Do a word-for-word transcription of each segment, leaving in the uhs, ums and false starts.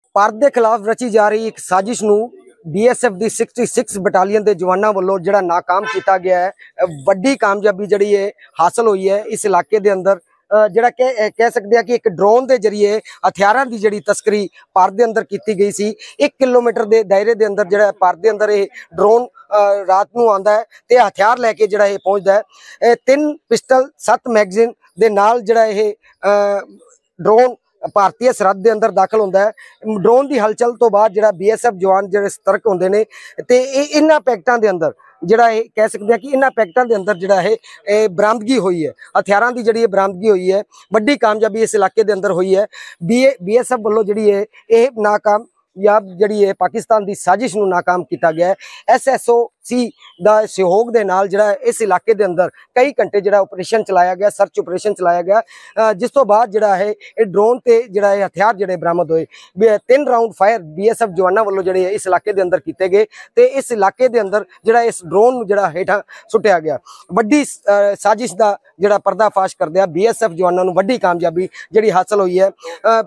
ਭਾਰਤ ਦੇ ਖਿਲਾਫ ਰਚੀ ਜਾ ਰਹੀ ਇੱਕ ਸਾਜ਼ਿਸ਼ ਨੂੰ बीएसएफ ਦੀ छियासठ ਬਟਾਲੀਅਨ ਦੇ ਜਵਾਨਾਂ ਵੱਲੋਂ ਜਿਹੜਾ ਨਾਕਾਮ ਕੀਤਾ ਗਿਆ ਹੈ। ਵੱਡੀ ਕਾਮਯਾਬੀ ਜਿਹੜੀ ਹੈ ਹਾਸਲ ਹੋਈ ਹੈ ਇਸ ਇਲਾਕੇ ਦੇ ਅੰਦਰ। ਜਿਹੜਾ ਕਿ ਕਹਿ ਸਕਦੇ ਆ ਕਿ ਇੱਕ ਡਰੋਨ ਦੇ ਜਰੀਏ ਹਥਿਆਰਾਂ ਦੀ ਜਿਹੜੀ ਤਸਕਰੀ ਭਾਰਤ ਦੇ ਅੰਦਰ ਕੀਤੀ ਗਈ ਸੀ। ਇੱਕ ਕਿਲੋਮੀਟਰ ਦੇ ਦਾਇਰੇ ਦੇ ਅੰਦਰ ਜਿਹੜਾ ਭਾਰਤ ਦੇ ਅੰਦਰ ਇਹ ਡਰੋਨ ਰਾਤ ਨੂੰ ਆਉਂਦਾ ਹੈ ਤੇ ਹਥਿਆਰ ਲੈ ਕੇ ਜਿਹੜਾ ਇਹ ਪਹੁੰਚਦਾ ਹੈ। ਤਿੰਨ ਪਿਸਟਲ ਸੱਤ ਮੈਗਜ਼ੀਨ ਦੇ ਨਾਲ ਜਿਹੜਾ ਇਹ ਡਰੋਨ ਭਾਰਤੀ ਸਰਹੱਦ ਦੇ ਅੰਦਰ ਦਾਖਲ ਹੁੰਦਾ ਹੈ। ਡਰੋਨ ਦੀ ਹਲਚਲ ਤੋਂ ਬਾਅਦ ਜਿਹੜਾ बीएसएफ ਜਵਾਨ ਜਿਹੜੇ ਸਤਰਕ ਹੁੰਦੇ ਨੇ ਤੇ ਇਹ ਇਹਨਾਂ ਪੈਕਟਾਂ ਦੇ ਅੰਦਰ ਜਿਹੜਾ ਇਹ ਕਹਿ ਸਕਦੇ ਆ ਕਿ ਇਹਨਾਂ ਪੈਕਟਾਂ ਦੇ ਅੰਦਰ ਜਿਹੜਾ ਇਹ ਬਰਾਮਦਗੀ ਹੋਈ ਹੈ। ਹਥਿਆਰਾਂ ਦੀ ਜਿਹੜੀ ਬਰਾਮਦਗੀ ਹੋਈ ਹੈ। ਵੱਡੀ ਕਾਮਯਾਬੀ ਇਸ ਇਲਾਕੇ ਦੇ ਅੰਦਰ ਹੋਈ ਹੈ। बीएसएफ ਵੱਲੋਂ ਜਿਹੜੀ ਹੈ ਇਹ ਨਾਕਾਮ या जी पाकिस्तान की साजिश ਨੂੰ नाकाम किया गया है। एस एस ओ सी का सहयोग के नाल जिहड़ा इस इलाके के अंदर कई घंटे जिहड़ा ऑपरेशन चलाया गया, सर्च ऑपरेशन चलाया गया, जिस तो बाद जिहड़ा है ये ड्रोन ते जिहड़ा है हथियार जिहड़े बरामद होए। तीन राउंड फायर बीएसएफ जवानों वालों जिहड़े इस इलाके के अंदर किए गए ते इस इलाके के अंदर जिहड़ा इस ड्रोन जिहड़ा हेठां सुटिया गया। वड्डी साजिश का जिहड़ा पर्दाफाश करदिया बीएसएफ जवानों नूं वड्डी कामयाबी जिहड़ी हासिल हुई है।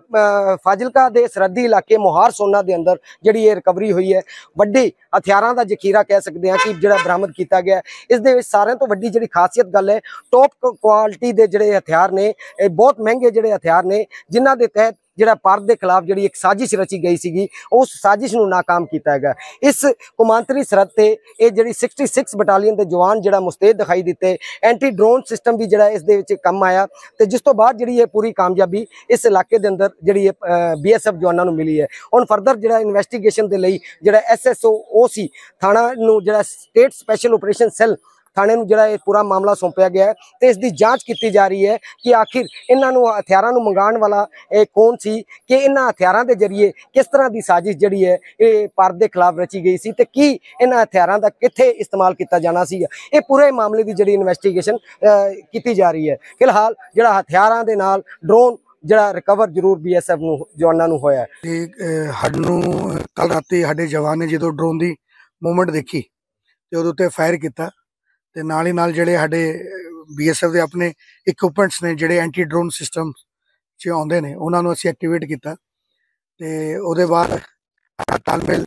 फाजिलका दे सरहदी इलाके मोहार सोना दे अंदर जिहड़ी ये रिकवरी हुई है। वड्डी हथियारां दा जखीरा कह सकते हैं कि जिहड़ा बरामद किया गया। इस दे विच सारिਆਂ ਤੋਂ ਵੱਡੀ जिहड़ी खासियत गल है टॉप क्वालिटी दे जिहड़े हथियार ने, बहुत महंगे जिहड़े हथियार ने जिन्हां दे तहत जिहड़ा भारत के खिलाफ जिहड़ी एक साजिश रची गई सीगी उस साजिश नूं नाकाम किया गया। इस कौमांतरी सरहद ते ये जिहड़ी छियासठ बटालीयन के जवान जिहड़ा मुस्तैद दिखाई दिते, एंटी ड्रोन सिस्टम भी जिहड़ा इस दे विच कम आया ते जिस तो बाद जिहड़ी ये पूरी कामयाबी इस इलाके दे अंदर जिहड़ी बीएसएफ जवानों नूं मिली है। हुण फर्दर जिहड़ा इन्वेस्टिगेशन दे लई जिहड़ा एस एस ओ सी थाणा नूं जिहड़ा स्टेट स्पैशल ऑपरेशन सैल थाने नूं जिहड़ा पूरा मामला सौंपिया गया है ते इस दी जांच की जा रही है कि आखिर इन्हां नूं हथियारां नूं मंगाउण वाला ये कौन सी, कि इन्हां हथियारां दे जरिए किस तरह की साजिश जिहड़ी है ये भारत के खिलाफ रची गई सी ते की इन्हां हथियारां दा कित्थे इस्तेमाल किया जाना सी। ये पूरे मामले की जिहड़ी इन्वेस्टिगेशन की जा रही है। फिलहाल जिहड़ा हथियारां दे नाल ड्रोन जिहड़ा रिकवर जरूर बीएसएफ नूं जवानां नूं होया है। सानूं कल राती साडे जवान ने जो ड्रोन की मूवमेंट देखी ते उहदे उत्ते फायर किया ते नाल ही नाल जिहड़े साडे बीएसएफ के अपने इक्विपमेंट्स ने जिहड़े एंटी ड्रोन सिस्टम च आउंदे ने उन्हां नूं असीं एक्टिवेट किया ते उहदे बाद तालमेल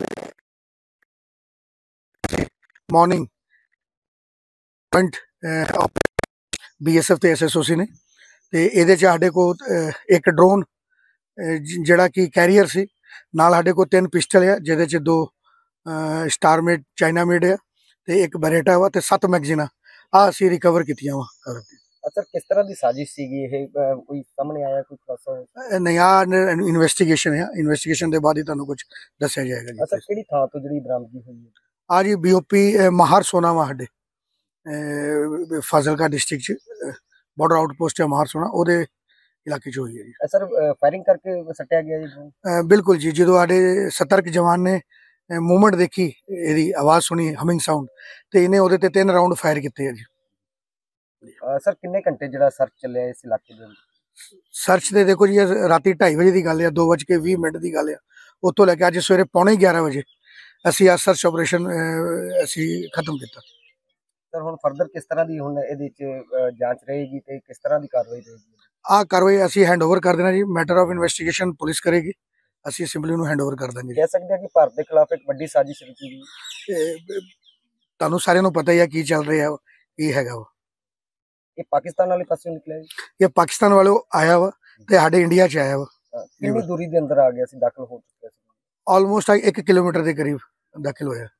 मॉर्निंग पॉइंट बीएसएफ ते एसएसओसी ने ते इहदे च साडे कोल एक ड्रोन जिहड़ा कि कैरियर सी, नाल साडे कोल तीन पिस्टल है जिहदे च दो स्टार मेड चाइना मेड है ते एक बरेटा वा ते सत्त मैगजीना आ असीं रिकवर कीतियां वा। अच्छा, किस तरह की साजिश सीगी ये कोई सामने आया कोई खुलासा? नहीं, आ इन्वेस्टिगेशन है, इन्वेस्टिगेशन के बाद ही तुहानूं कुछ दस्सिया जाएगा जी। अच्छा, किहड़ी थां तो जिहड़ी बरामदगी हुई है? आ जी बीओपी महार सोना वा साडे फाजिलका डिस्ट्रिक्ट च बॉर्डर आउटपोस्ट है महार सोना, ओहदे इलाके च हुई है जी। सर फायरिंग करके सट्टिया गया जी? बिल्कुल जी, जो साडे सतर्क जवान ने मूवमेंट देखी, यदि आवाज सुनी हमिंग साउंड ते इन्हें ओहदे ते तीन राउंड फायर किए जी। सर किन्ने घंटे जिहड़ा सर्च चलिया इस इलाके दे अंदर? सर्च दे देखो जी राती ढाई बजे की गल है, दो बज के भी मिनट की गल है, उतों लैके अज सवेरे पौने ग्यारह बजे असी आ सर्च ऑपरेशन असी खत्म किया। सर हुण फर्दर किस तरह की हुण इहदे च जांच रहेगी ते किस तरह की कार्रवाई रहेगी? आ कार्रवाई असी हैंड ओवर कर देना जी, मैटर ऑफ इन्वेस्टिगेशन पुलिस करेगी, असी असेंबली नूं हैंड ओवर कर देंगे। कह सकते हैं कि भारत के खिलाफ एक बड़ी साजिश रची गई। तुहानूं सारिआं नूं पता ही है की चल रहा है, की हैगा वा। ये पाकिस्तान वाले पासों निकलिया जी? ये पाकिस्तान वालों आया वा ते साडे इंडिया च आया वा। कितनी दूरी के अंदर आ गया सी, दाखिल हो चुका सी? ऑलमोस्ट एक किलोमीटर के करीब दाखिल होया।